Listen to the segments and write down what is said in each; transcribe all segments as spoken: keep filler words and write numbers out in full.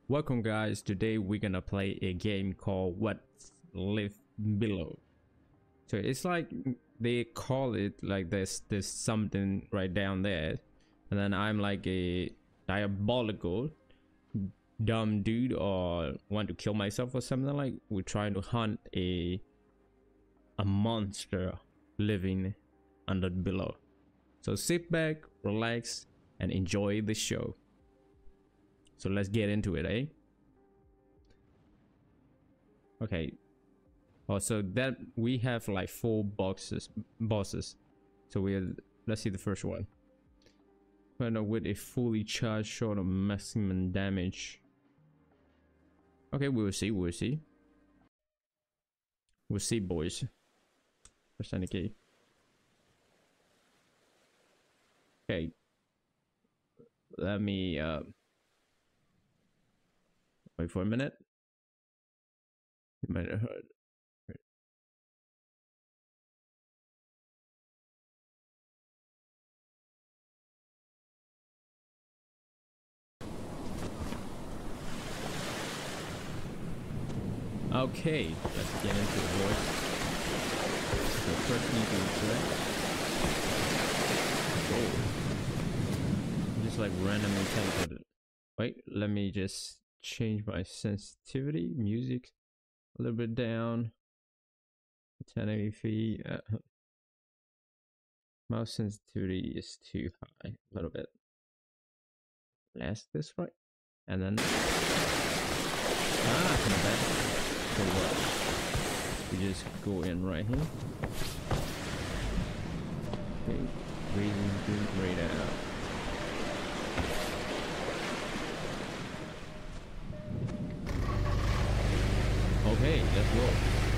Welcome guys, today we're gonna play a game called What Live Below. So it's like they call it like there's there's something right down there, and then I'm like a diabolical dumb dude or want to kill myself or something. Like we're trying to hunt a a monster living under below. So sit back, relax, and enjoy the show. So let's get into it, eh? Okay. Oh, so that we have like four boxes, bosses. So we're let's see the first one. Partner with a fully charged shot of maximum damage. Okay, we'll see. We'll see. We'll see, boys. Press any key. Okay. Let me uh. Wait for a minute. You might have heard. Okay, let's get into it, boys. So first need to select. Oh. Just like randomly teleported. Wait, let me just change my sensitivity, music a little bit down, ten eighty p. Uh, mouse sensitivity is too high, a little bit less this right, and then ah, not bad. So what? We just go in right here. Okay, raising the radar. Okay, let's go.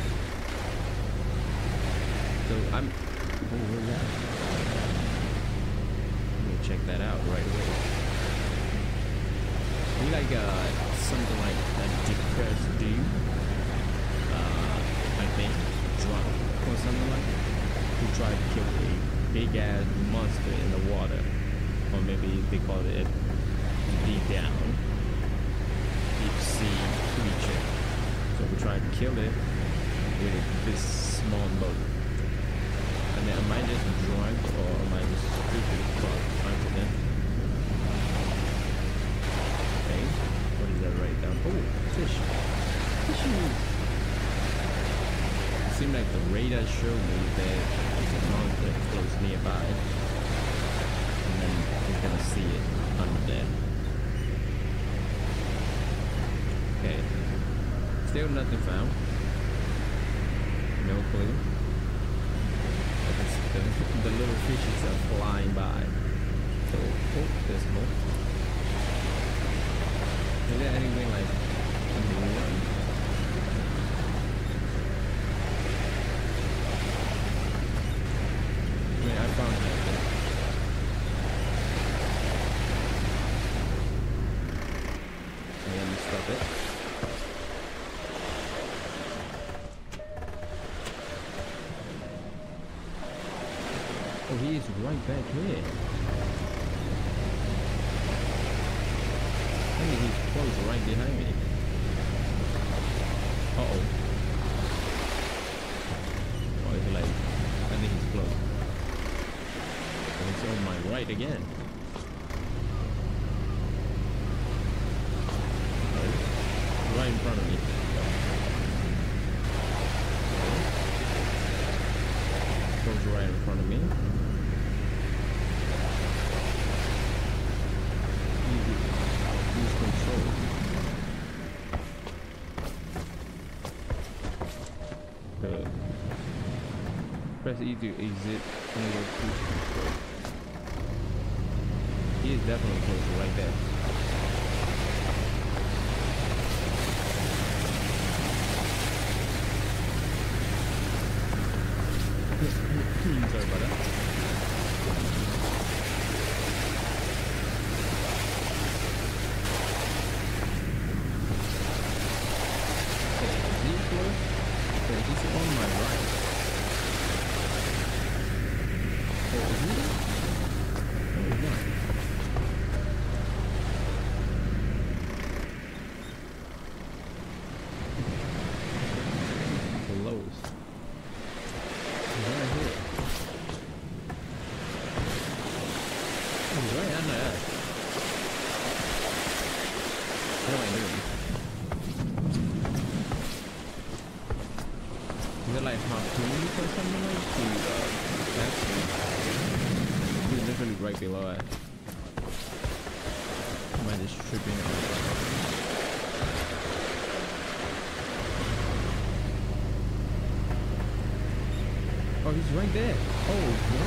So I'm. Oh, where's that? Let me check that out right away. We like uh something like a depressed dude. Uh, I think drunk or something like that. Who tried to kill a big ass monster in the water, or maybe they call it deep down, deep sea creature. So we tried to kill it with this small boat. And then am I just drunk or am I just stupid fuck? Confident. Okay. What is that right down? Oh, fish. Fishy. It seemed like the radar showed me that there's a monster close nearby. And then we're gonna see it under there. Okay. Still nothing found. No clue. The, the little fishes are flying by. So, oh, there's more. Is there anything like in the one? I mean, I found nothing. Okay, let me stop it. Oh, he is right back here. I think he's close right behind me. Uh-oh. Oh, he's like, I think he's close. And he's on my right again. Oh, right in front of me. Goes right in front of me. Use control. Good. Press E to exit under cruise control. He is definitely close right there. Sorry about that. Okay, is he close? Okay, he's on my right. Oh, is he? No, he's not. am I doing? Is it like harpoon or something like to uh, catch it? He's literally right below it. Am I just tripping out? Oh, he's right there. Oh, no.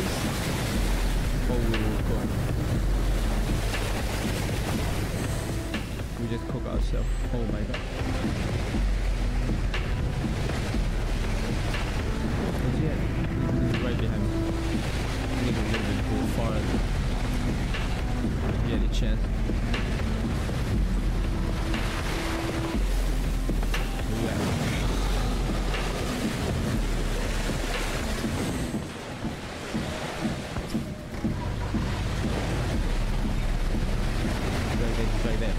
this, or we will cook. We just cook ourselves. Oh my god. Where's he at? He's right behind me. I need a little bit go farther. Get a chance. Where you at? Right there.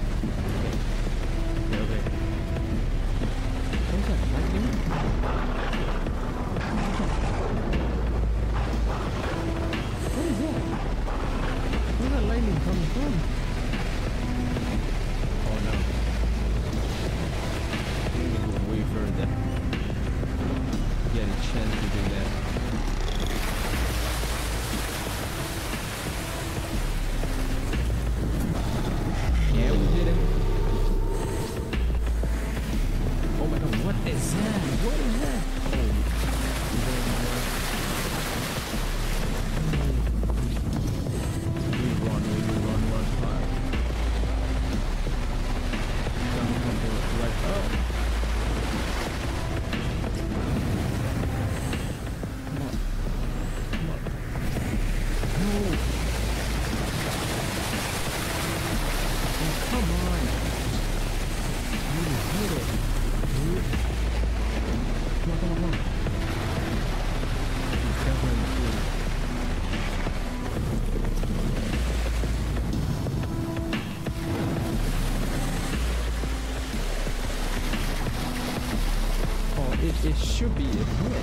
Okay, okay. What's that? Lightning? What is that? Where's that lightning coming from? Oh no. We need to go way further. Get a chance to do that. Yeah, we did it. Oh my god, what is that? What is that? Oh, we run, we run, run hard. Come, come, right up. Come on. Come on. No. Come on. You hit it. You... Come on, come on, come on. It's definitely cool. Oh, it, it should be a hit.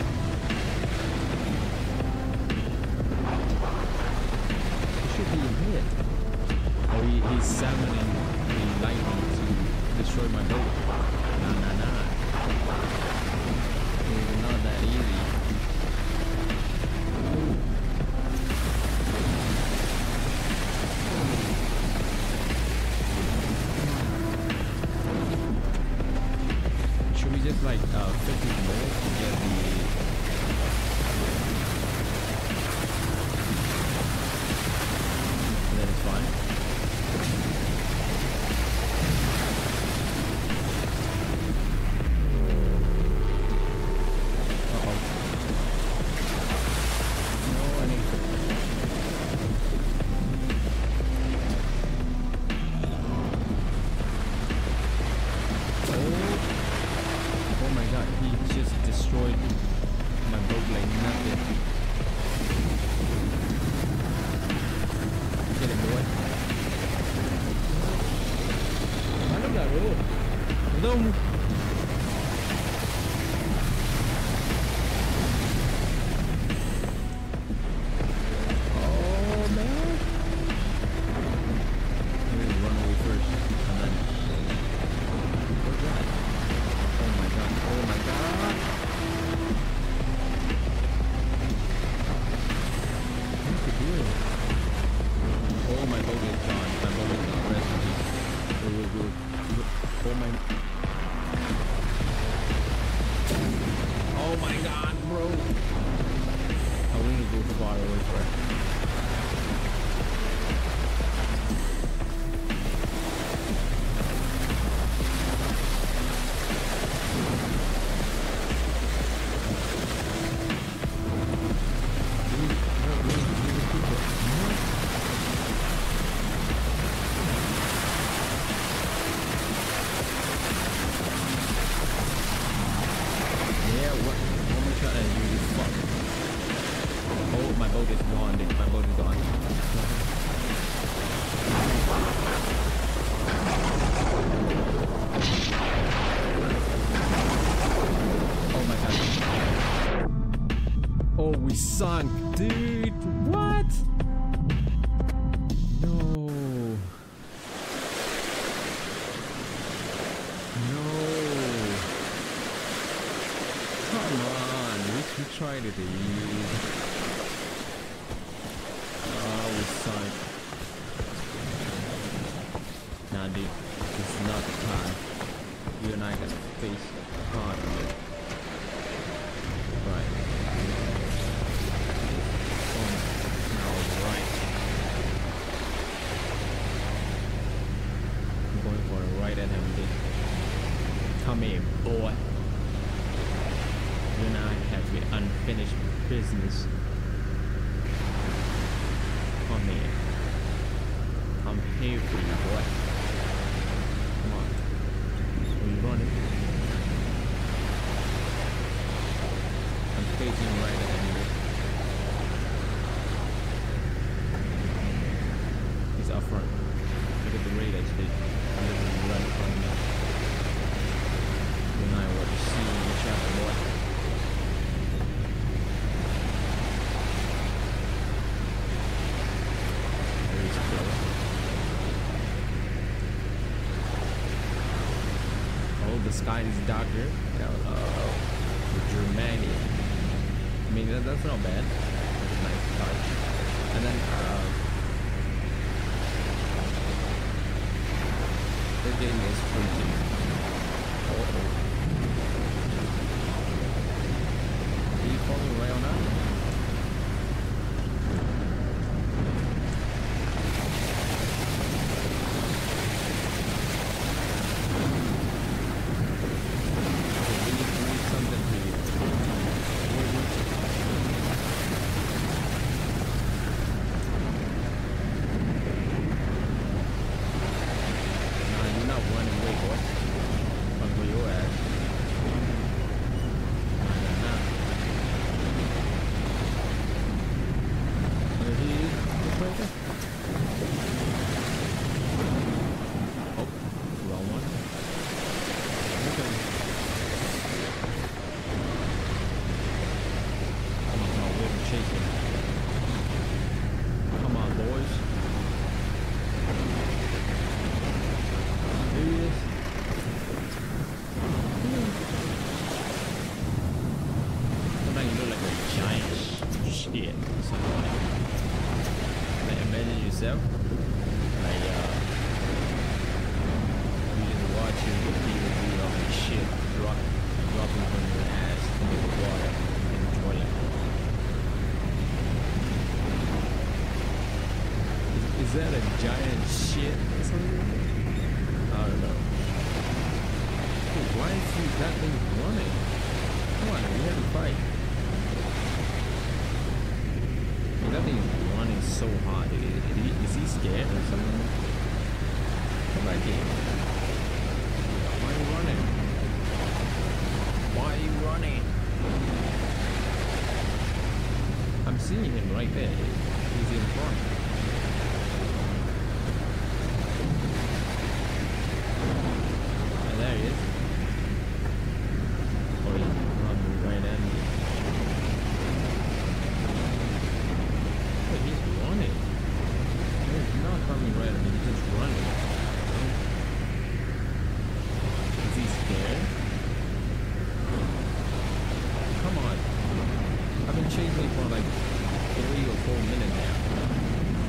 It should be a hit. Oh, he, he's summoning the lightning to destroy my boat. Nah, nah, nah. It's not that easy. Ooh. Should we just like uh, fifty more to get the... That is fine. Don't. Oh man. Let me run away first and then what's that? Oh my god, oh my god. What's the deal? Oh my boat is gone. My boat is gone. Rest in peace. Go, go, go. Oh my. Oh my god, bro. I want to go far away first. My boat is gone, dude. My boat is gone. Oh my god. Oh, we sunk, dude. What? No. No. Come on. We, we tried it, dude. Nah, dude, this is not the time. You and I gotta face hard on it. Right. boy. You and I have the unfinished business. Come here. I'm here for you, boy. Come on. Where you running? I'm facing right at you. He's up front. Look at the radar speed. I'm literally right in front of me. You and I were seeing each other, boy. There is a killer. Oh, the sky is darker. Oh, Germany. I mean, that, that's not bad. That's a nice touch. And then, uh, the game is freezing. Uh oh. Are you following right on that? Yourself, like uh, you just watching the people do all this shit, drop, dropping from your ass into the water in the toilet. Is, is that a giant shit or something? I don't know. Dude, why is he that thing running? Come on, we have to fight. That thing is running so hard. Is, is he scared or something? Come back here. Why are you running? Why are you running? I'm seeing him right there. He's in front. And there he is. Oh, he's running right at me. He's running. He's not coming right at me, he's just running. Is he scared? Come on. I've been chasing for like three or four minutes now.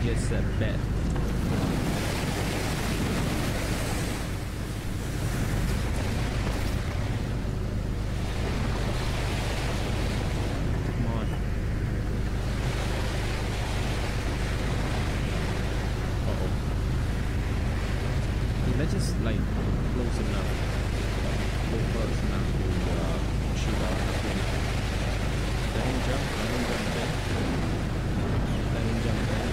just a bet. Come on. Uh-oh. Let's just like close enough. Go close enough to uh, shoot our thing. Let him jump, let him jump there. Let him jump there.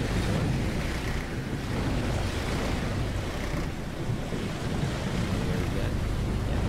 Where is that? Yeah.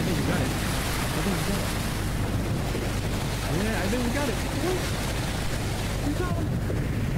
I think we got it. I think we got it. Yeah, I think we got it. We got it.